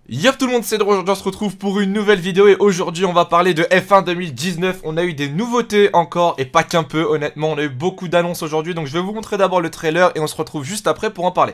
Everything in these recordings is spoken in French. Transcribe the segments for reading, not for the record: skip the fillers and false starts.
Yo tout le monde, c'est Dro, aujourd'hui on se retrouve pour une nouvelle vidéo et aujourd'hui on va parler de F1 2019. On a eu des nouveautés encore et pas qu'un peu, honnêtement on a eu beaucoup d'annonces aujourd'hui. Donc je vais vous montrer d'abord le trailer et on se retrouve juste après pour en parler.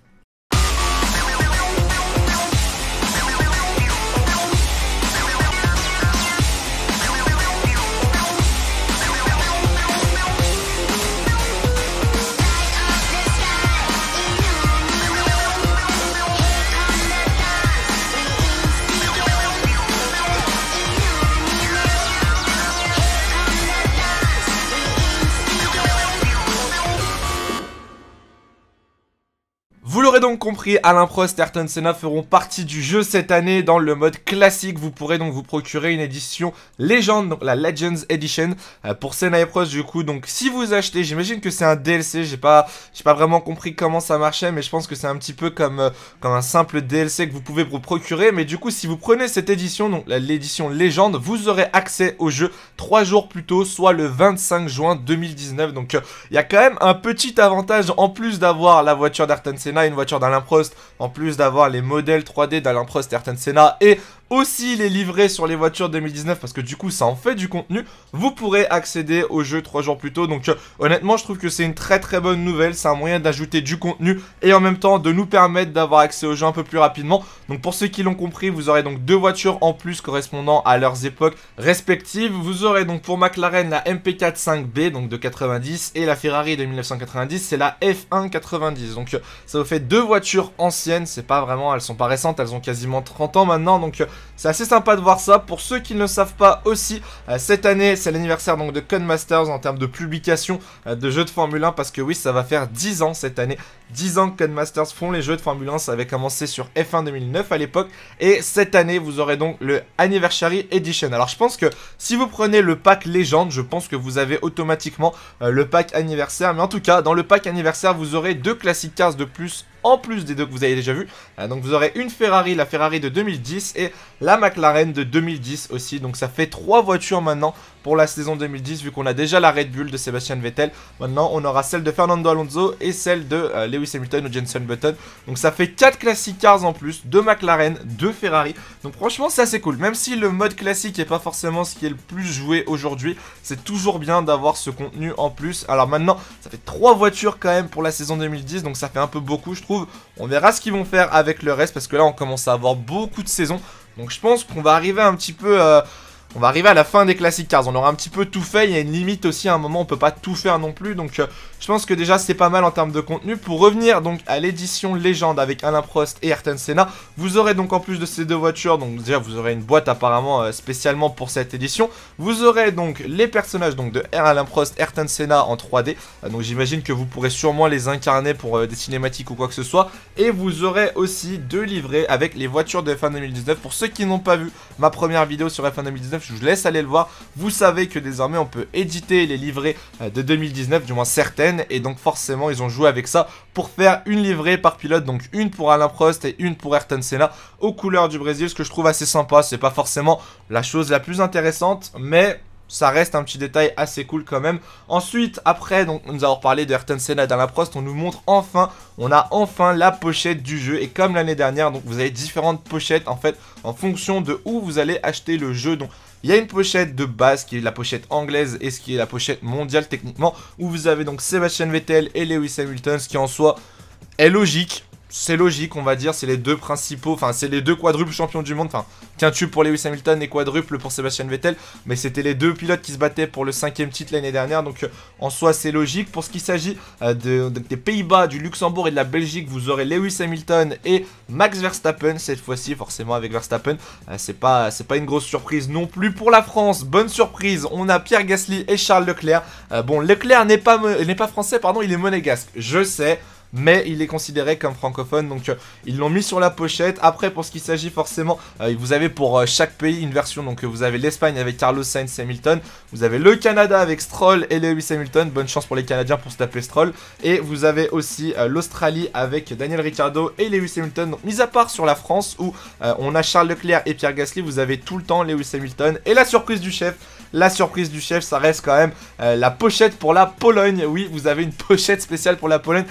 Vous l'aurez donc compris, Alain Prost et Ayrton Senna feront partie du jeu cette année dans le mode classique. Vous pourrez donc vous procurer une édition légende, donc la Legends Edition pour Senna et Prost du coup. Donc si vous achetez, j'imagine que c'est un DLC, j'ai pas vraiment compris comment ça marchait, mais je pense que c'est un petit peu comme un simple DLC que vous pouvez vous procurer. Mais du coup si vous prenez cette édition, donc l'édition légende, vous aurez accès au jeu 3 jours plus tôt, soit le 25 juin 2019. Donc il y a quand même un petit avantage en plus d'avoir la voiture d'Ayrton Senna, une voiture d'Alain Prost, en plus d'avoir les modèles 3D d'Alain Prost et Ayrton Senna et aussi les livrets sur les voitures 2019 parce que du coup ça en fait du contenu. Vous pourrez accéder au jeu 3 jours plus tôt. Donc honnêtement je trouve que c'est une très bonne nouvelle. C'est un moyen d'ajouter du contenu et en même temps de nous permettre d'avoir accès au jeu un peu plus rapidement. Donc pour ceux qui l'ont compris, vous aurez donc deux voitures en plus correspondant à leurs époques respectives. Vous aurez donc pour McLaren la MP4 5B donc de 90 et la Ferrari de 1990 c'est la F1 90. Donc ça vous fait deux voitures anciennes. C'est pas vraiment, elles sont pas récentes, elles ont quasiment 30 ans maintenant. Donc c'est assez sympa de voir ça. Pour ceux qui ne le savent pas aussi, cette année c'est l'anniversaire donc de Codemasters en termes de publication de jeux de Formule 1 parce que oui ça va faire 10 ans cette année. 10 ans que Codemasters font les jeux de Formule 1, ça avait commencé sur F1 2009 à l'époque et cette année vous aurez donc le Anniversary Edition. Alors je pense que si vous prenez le pack légende, je pense que vous avez automatiquement le pack anniversaire, mais en tout cas dans le pack anniversaire vous aurez deux Classic Cars de plus en plus des deux que vous avez déjà vu. Donc vous aurez une Ferrari, la Ferrari de 2010 et la McLaren de 2010 aussi. Donc ça fait 3 voitures maintenant pour la saison 2010 vu qu'on a déjà la Red Bull de Sebastian Vettel. Maintenant on aura celle de Fernando Alonso et celle de Lewis Hamilton ou Jenson Button. Donc ça fait 4 Classic Cars en plus, 2 McLaren, 2 Ferrari. Donc franchement c'est assez cool. Même si le mode classique n'est pas forcément ce qui est le plus joué aujourd'hui, c'est toujours bien d'avoir ce contenu en plus. Alors maintenant ça fait 3 voitures quand même pour la saison 2010. Donc ça fait un peu beaucoup je trouve. On verra ce qu'ils vont faire avec le reste parce que là on commence à avoir beaucoup de saisons. Donc je pense qu'on va arriver un petit peu... on va arriver à la fin des Classic Cars, on aura un petit peu tout fait, il y a une limite aussi à un moment, on peut pas tout faire non plus, donc je pense que déjà c'est pas mal en termes de contenu. Pour revenir donc à l'édition légende avec Alain Prost et Ayrton Senna, vous aurez donc en plus de ces deux voitures, donc déjà vous aurez une boîte apparemment spécialement pour cette édition, vous aurez donc les personnages donc de Alain Prost, Ayrton Senna en 3D, donc j'imagine que vous pourrez sûrement les incarner pour des cinématiques ou quoi que ce soit, et vous aurez aussi deux livrets avec les voitures de F1 2019. Pour ceux qui n'ont pas vu ma première vidéo sur F1 2019, je vous laisse aller le voir. Vous savez que désormais on peut éditer les livrets de 2019, du moins certaines, et donc forcément ils ont joué avec ça pour faire une livrée par pilote, donc une pour Alain Prost et une pour Ayrton Senna aux couleurs du Brésil, ce que je trouve assez sympa. C'est pas forcément la chose la plus intéressante, mais ça reste un petit détail assez cool quand même. Ensuite, après donc nous avons parlé de Ayrton Senna et d'Alain Prost, on nous montre enfin, on a enfin la pochette du jeu. Et comme l'année dernière, donc vous avez différentes pochettes en fait en fonction de où vous allez acheter le jeu. Donc il y a une pochette de base qui est la pochette anglaise et ce qui est la pochette mondiale techniquement, où vous avez donc Sebastian Vettel et Lewis Hamilton, ce qui en soi est logique. C'est logique, on va dire, c'est les deux principaux, enfin c'est les deux quadruples champions du monde, enfin quintuple pour Lewis Hamilton et quadruple pour Sebastian Vettel, mais c'était les deux pilotes qui se battaient pour le 5e titre l'année dernière, donc en soi c'est logique. Pour ce qui s'agit des Pays-Bas, du Luxembourg et de la Belgique, vous aurez Lewis Hamilton et Max Verstappen, cette fois-ci forcément avec Verstappen, c'est pas une grosse surprise non plus. Pour la France, bonne surprise, on a Pierre Gasly et Charles Leclerc. Bon, Leclerc n'est pas français, pardon, il est monégasque, je sais, mais il est considéré comme francophone, donc ils l'ont mis sur la pochette. Après pour ce qui s'agit forcément, vous avez pour chaque pays une version, donc vous avez l'Espagne avec Carlos Sainz et Hamilton, vous avez le Canada avec Stroll et Lewis Hamilton, bonne chance pour les Canadiens pour se taper Stroll, et vous avez aussi l'Australie avec Daniel Ricciardo et Lewis Hamilton. Donc mis à part sur la France où on a Charles Leclerc et Pierre Gasly, vous avez tout le temps Lewis Hamilton. Et la surprise du chef, ça reste quand même la pochette pour la Pologne. Oui, vous avez une pochette spéciale pour la Pologne avec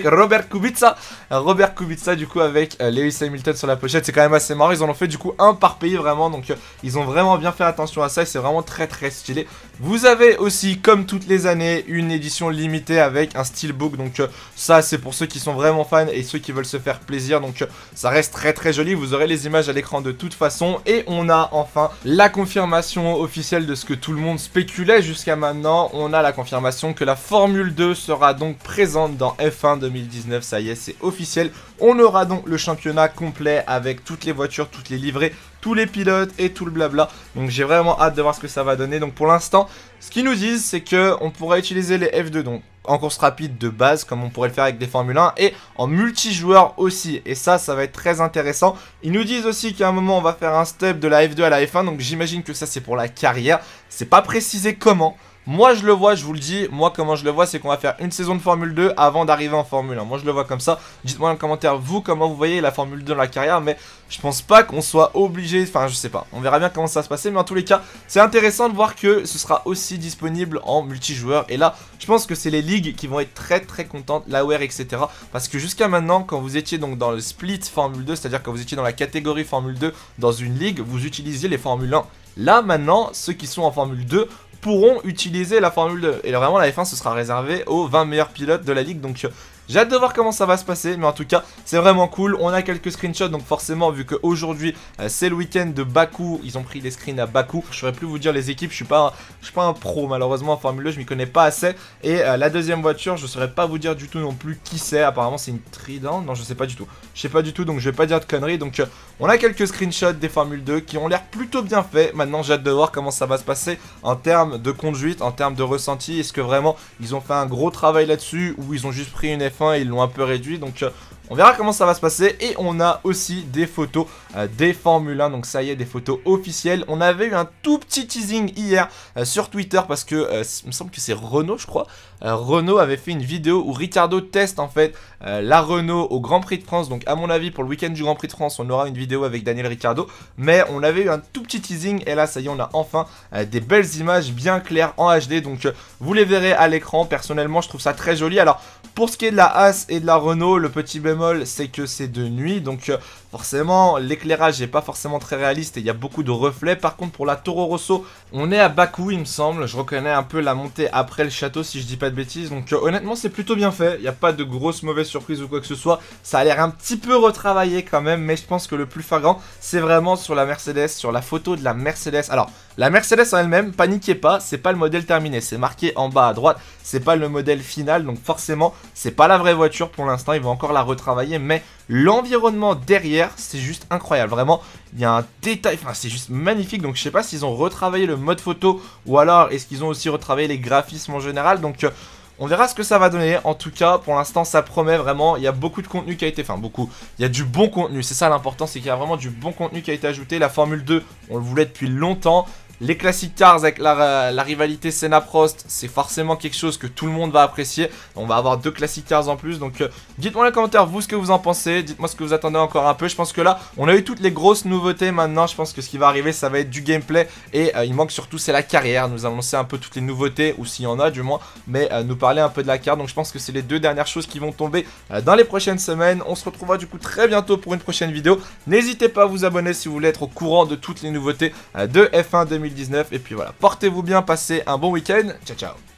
Robert Kubica. Robert Kubica du coup avec Lewis Hamilton sur la pochette. C'est quand même assez marrant. Ils en ont fait du coup un par pays vraiment. Donc ils ont vraiment bien fait attention à ça et c'est vraiment très stylé. Vous avez aussi comme toutes les années une édition limitée avec un steelbook. Donc ça c'est pour ceux qui sont vraiment fans et ceux qui veulent se faire plaisir. Donc ça reste très joli. Vous aurez les images à l'écran de toute façon. Et on a enfin la confirmation officielle de ce que tout le monde spéculait jusqu'à maintenant. On a la confirmation que la Formule 2 sera donc présente dans F1 2019. Ça y est, c'est officiel. On aura donc le championnat complet avec toutes les voitures, toutes les livrées, tous les pilotes et tout le blabla. Donc j'ai vraiment hâte de voir ce que ça va donner. Donc pour l'instant, ce qu'ils nous disent, c'est que on pourra utiliser les F2 donc en course rapide de base, comme on pourrait le faire avec des Formule 1, et en multijoueur aussi. Et ça va être très intéressant. Ils nous disent aussi qu'à un moment, on va faire un step de la F2 à la F1, donc j'imagine que ça, c'est pour la carrière. C'est pas précisé comment. Moi je le vois, je vous le dis, moi comment je le vois c'est qu'on va faire une saison de Formule 2 avant d'arriver en Formule 1. Moi je le vois comme ça, dites-moi dans les commentaires vous comment vous voyez la Formule 2 dans la carrière, mais je pense pas qu'on soit obligé, enfin je sais pas, on verra bien comment ça va se passer, mais en tous les cas c'est intéressant de voir que ce sera aussi disponible en multijoueur. Et là je pense que c'est les ligues qui vont être très contentes, l'AWare etc. Parce que jusqu'à maintenant quand vous étiez donc dans le split Formule 2, c'est à dire quand vous étiez dans la catégorie Formule 2 dans une ligue, vous utilisiez les Formule 1. Là maintenant ceux qui sont en Formule 2 pourront utiliser la Formule 2. Et vraiment la F1 ce sera réservé aux 20 meilleurs pilotes de la ligue. Donc j'ai hâte de voir comment ça va se passer. Mais en tout cas c'est vraiment cool. On a quelques screenshots. Donc forcément vu qu'aujourd'hui c'est le week-end de Bakou, ils ont pris les screens à Bakou. Je saurais plus vous dire les équipes. Je suis pas un pro malheureusement en Formule 2. Je m'y connais pas assez. Et la deuxième voiture je saurais pas vous dire du tout non plus qui c'est. Apparemment c'est une Trident. Non je sais pas du tout. Je sais pas du tout donc je vais pas dire de conneries. Donc on a quelques screenshots des Formule 2 qui ont l'air plutôt bien faits. Maintenant j'ai hâte de voir comment ça va se passer en termes de conduite, en termes de ressenti. Est-ce que vraiment ils ont fait un gros travail là-dessus ou ils ont juste pris une F1 et ils l'ont un peu réduit. Donc on verra comment ça va se passer. Et on a aussi des photos des Formule 1. Donc ça y est, des photos officielles. On avait eu un tout petit teasing hier sur Twitter parce que il me semble que c'est Renault je crois. Renault avait fait une vidéo où Ricciardo teste en fait la Renault au Grand Prix de France. Donc à mon avis pour le week-end du Grand Prix de France on aura une vidéo avec Daniel Ricciardo. Mais on avait eu un tout petit teasing et là ça y est on a enfin des belles images bien claires en HD. Donc vous les verrez à l'écran. Personnellement je trouve ça très joli. Alors pour ce qui est de la Haas et de la Renault, le petit bémol c'est que c'est de nuit. Donc forcément l'éclairage n'est pas forcément très réaliste et il y a beaucoup de reflets. Par contre pour la Toro Rosso on est à Bakou il me semble. Je reconnais un peu la montée après le château si je dis pas de bêtises. Donc honnêtement c'est plutôt bien fait. Il n'y a pas de grosses mauvaises surprises ou quoi que ce soit. Ça a l'air un petit peu retravaillé quand même. Mais je pense que le plus flagrant c'est vraiment sur la Mercedes, sur la photo de la Mercedes. Alors la Mercedes en elle-même, paniquez pas, c'est pas le modèle terminé, c'est marqué en bas à droite, c'est pas le modèle final, donc forcément, c'est pas la vraie voiture pour l'instant, ils vont encore la retravailler, mais l'environnement derrière, c'est juste incroyable, vraiment, il y a un détail, enfin c'est juste magnifique, donc je sais pas s'ils ont retravaillé le mode photo, ou alors est-ce qu'ils ont aussi retravaillé les graphismes en général, donc on verra ce que ça va donner. En tout cas pour l'instant ça promet vraiment. Il y a beaucoup de contenu qui a été, enfin beaucoup, il y a du bon contenu, c'est ça l'important, c'est qu'il y a vraiment du bon contenu qui a été ajouté. La Formule 2 on le voulait depuis longtemps. Les Classic Cars avec la rivalité Senna-Prost, c'est forcément quelque chose que tout le monde va apprécier. On va avoir 2 Classic Cars en plus, donc dites-moi dans les commentaires vous ce que vous en pensez. Dites-moi ce que vous attendez encore un peu. Je pense que là, on a eu toutes les grosses nouveautés. Maintenant, je pense que ce qui va arriver, ça va être du gameplay. Et il manque surtout, c'est la carrière. Nous annoncer un peu toutes les nouveautés, ou s'il y en a du moins. Mais nous parler un peu de la carte. Donc je pense que c'est les 2 dernières choses qui vont tomber dans les prochaines semaines. On se retrouvera du coup très bientôt pour une prochaine vidéo. N'hésitez pas à vous abonner si vous voulez être au courant de toutes les nouveautés de F1 2019. Et puis voilà, portez-vous bien, passez un bon week-end. Ciao ciao.